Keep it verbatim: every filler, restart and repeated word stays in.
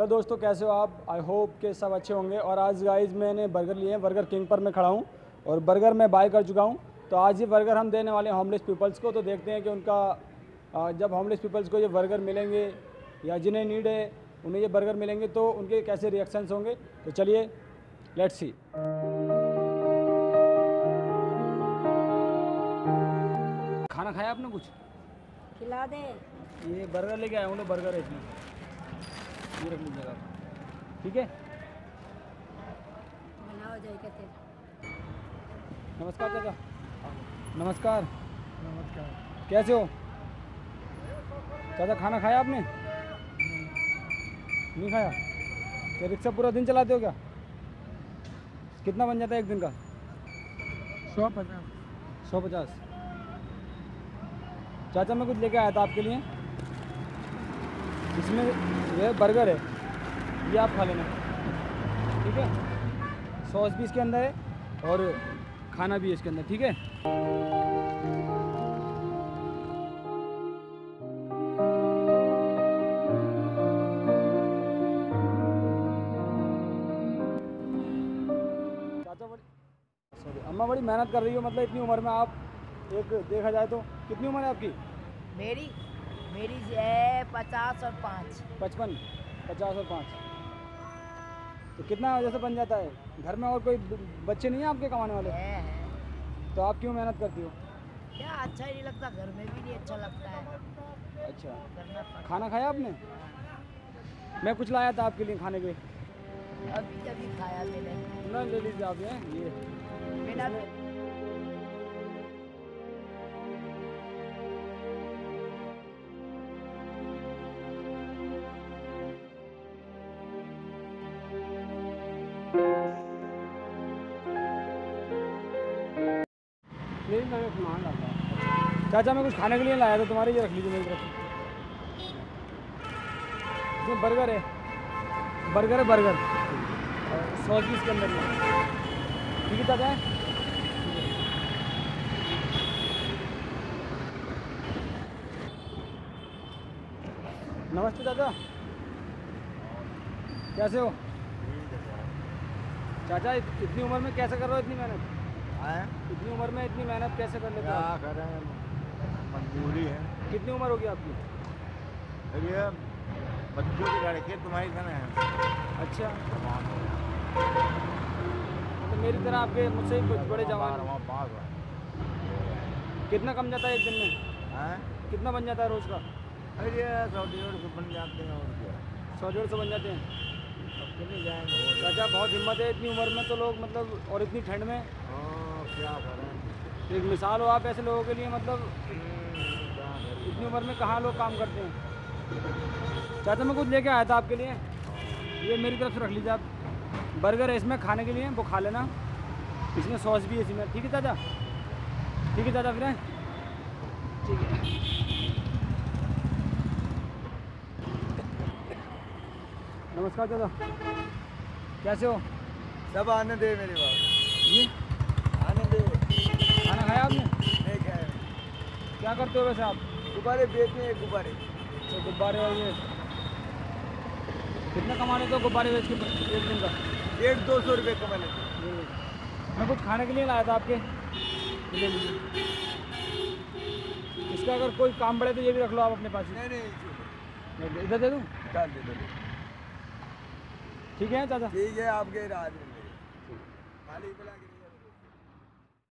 तो दोस्तों कैसे हो आप? आई होप के सब अच्छे होंगे। और आज गाइस मैंने बर्गर लिए हैं, बर्गर किंग पर मैं खड़ा हूँ और बर्गर मैं बाय कर चुका हूँ। तो आज ये बर्गर हम देने वाले हैं होमलेस पीपल्स को। तो देखते हैं कि उनका जब होमलेस पीपल्स को ये बर्गर मिलेंगे या जिन्हें नीड है उन्हें ये बर्गर मिलेंगे तो उनके कैसे रिएक्शंस होंगे। तो चलिए लेट्स सी। खाना खाया आपने? कुछ खिला दे। ये बर्गर लेके आया हूँ तो बर्गर है इसमें, ये रख लीजिएगा आप, ठीक है? बनाओ जाएगा तेरे। नमस्कार चाचा। नमस्कार। नमस्कार। कैसे हो चाचा? खाना खाया आपने? नहीं खाया? क्या रिक्शा पूरा दिन चलाते हो क्या? कितना बन जाता है एक दिन का? सौ पचास। सौ पचास। चाचा मैं कुछ लेके आया था आपके लिए, इसमें ये बर्गर है, ये आप खा लेना, ठीक है? सॉस भी इसके अंदर है और खाना भी है इसके अंदर, ठीक है? चाचा बड़ी सॉरी अम्मा बड़ी मेहनत कर रही हो, मतलब इतनी उम्र में आप, एक देखा जाए तो कितनी उम्र है आपकी? मेरी मेरी है पचास और पाँच। पचपन। पचास और पाँच तो कितना जैसे बन जाता है? घर में और कोई बच्चे नहीं हैं आपके कमाने वाले? है, है। तो आप क्यों मेहनत करती हो? क्या अच्छा ही नहीं लगता, घर में भी नहीं अच्छा लगता है। अच्छा, करना पड़ता। खाना खाया आपने? मैं कुछ लाया था आपके लिए खाने के। अभी अभी खाया मैंने। ना ले लीजिए आप, ये ये बिना नहीं मैंने सामान डाला। चाचा मैं कुछ खाने के लिए लाया था तुम्हारे, ये रख लीजिए मेरी तरफ से। इसमें बर्गर है, बर्गर है बर्गर सॉस भी इसके अंदर है, ठीक है चाचा? नमस्ते चाचा, कैसे हो? चाचा इतनी उम्र में कैसे कर रहे हो इतनी मेहनत? आए? इतनी उम्र में इतनी मेहनत कैसे कर लेते हो? क्या करें, मजबूरी है। कितनी उम्र होगी आपकी? ये बच्चों की लड़के तुम्हारी तरह हैं। अच्छा, तो मेरी तरह आपके मुझसे ही कुछ बड़े जवान हैं। कितना कम जाता है एक दिन में? हैं? कितना बन जाता है रोज का? अरे ये सौ डेढ़ सौ बन जाते हैं और क्या। सौ डेढ़ सौ बन जाते हैं। अब चले जाएंगे। चाचा बहुत हिम्मत है, इतनी उम्र में तो लोग मतलब, और इतनी ठंड में। हाँ, क्या करें। एक मिसाल हो आप ऐसे लोगों के लिए, मतलब इतनी उम्र में कहाँ लोग काम करते हैं। चाचा मैं कुछ लेके आया था आपके लिए, ये मेरी तरफ से रख लीजिए आप। बर्गर है इसमें खाने के लिए, वो खा लेना। इसमें सॉस भी है इसमें, ठीक है चाचा? ठीक है चाचा, फिर हैं? ठीक है। नमस्कार चाचा, कैसे हो? सब आने दे मेरी बात। जी आने दे। खाना खाया आपने? नहीं खाए। क्या करते हो वैसे आप? गुब्बारे बेचते हैं, गुब्बारे। तो गुब्बारे और ये कितना कमा लेते हो गुब्बारे बेच के एक दिन का? डेढ़ दो सौ रुपये कमा लेते। मैं कुछ खाने के लिए लाया था आपके, ले लीजिए। इसका अगर कोई काम पड़े तो ये भी रख लो आप अपने पास ही। नहीं नहीं, इधर दे दूँ? डाल दे दो। ठीक है चाचा? ठीक है, आपके राज में।